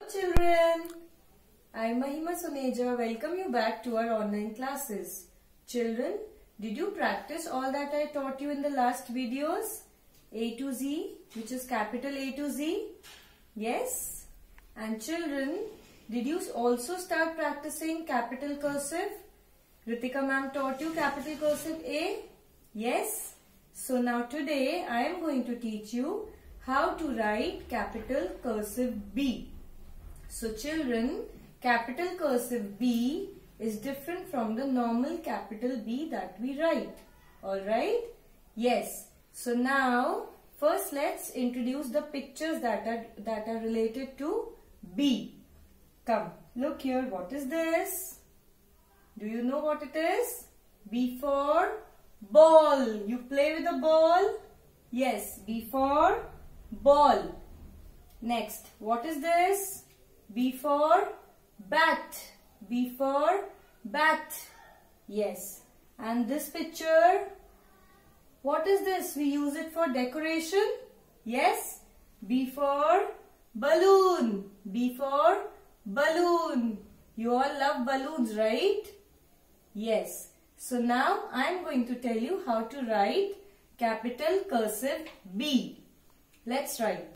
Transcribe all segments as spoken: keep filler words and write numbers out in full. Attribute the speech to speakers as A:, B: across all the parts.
A: Children, I am Mahima Suneja. Welcome you back to our online classes. Children, did you practice all that I taught you in the last videos? A to Z, which is capital A to Z? Yes. And children, did you also start practicing capital cursive? Ritika ma'am taught you capital cursive A? Yes. So now today I am going to teach you how to write capital cursive B. So children, capital cursive B is different from the normal capital B that we write. Alright? Yes. So now first let's introduce the pictures that are, that are related to B. Come, look here. What is this? Do you know what it is? B for ball. You play with a ball? Yes, B for ball. Next, what is this? B for bat. B for bat. Yes. And this picture, what is this? We use it for decoration. Yes. B for balloon. B for balloon. You all love balloons, right? Yes. So now I am going to tell you how to write capital cursive B. Let's write.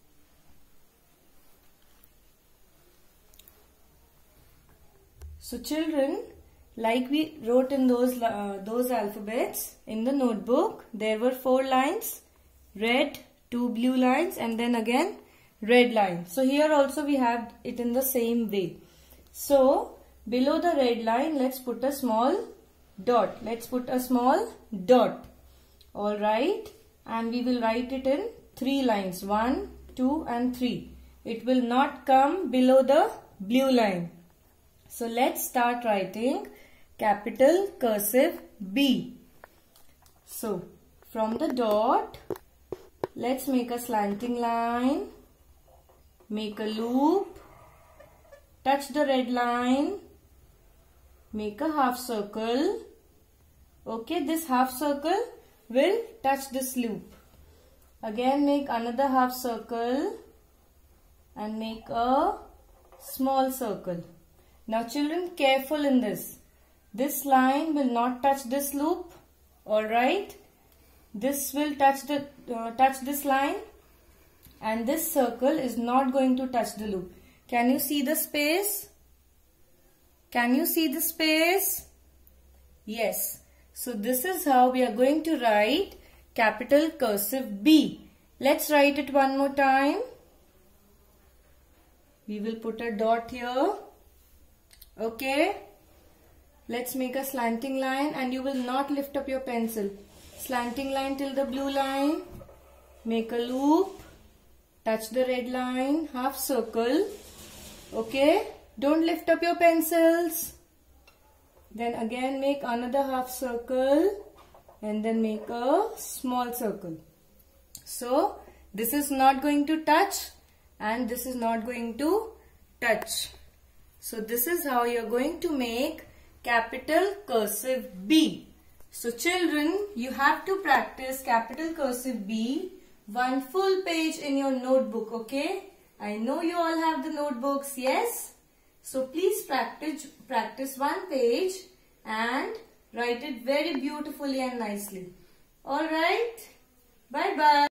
A: So children, like we wrote in those uh, those alphabets in the notebook, there were four lines, red, two blue lines, and then again red line. So here also we have it in the same way. So below the red line, let's put a small dot. Let's put a small dot. Alright. And we will write it in three lines. One, two and three. It will not come below the blue line. So let's start writing capital cursive B. So from the dot, let's make a slanting line. Make a loop. Touch the red line. Make a half circle. Okay, this half circle will touch this loop. Again make another half circle and make a small circle. Now children, careful in this. This line will not touch this loop. Alright. This will touch the uh, touch this line, and this circle is not going to touch the loop. Can you see the space? Can you see the space? Yes. So this is how we are going to write capital cursive B. Let's write it one more time. We will put a dot here. Okay. Let's make a slanting line, and you will not lift up your pencil. Slanting line till the blue line. Make a loop. Touch the red line. Half circle. Okay. Don't lift up your pencils. Then again make another half circle and then make a small circle. So this is not going to touch and this is not going to touch. So this is how you are going to make capital cursive B. So children, you have to practice capital cursive B one full page in your notebook, okay? I know you all have the notebooks, yes? So please practice, practice one page and write it very beautifully and nicely. Alright? Bye-bye.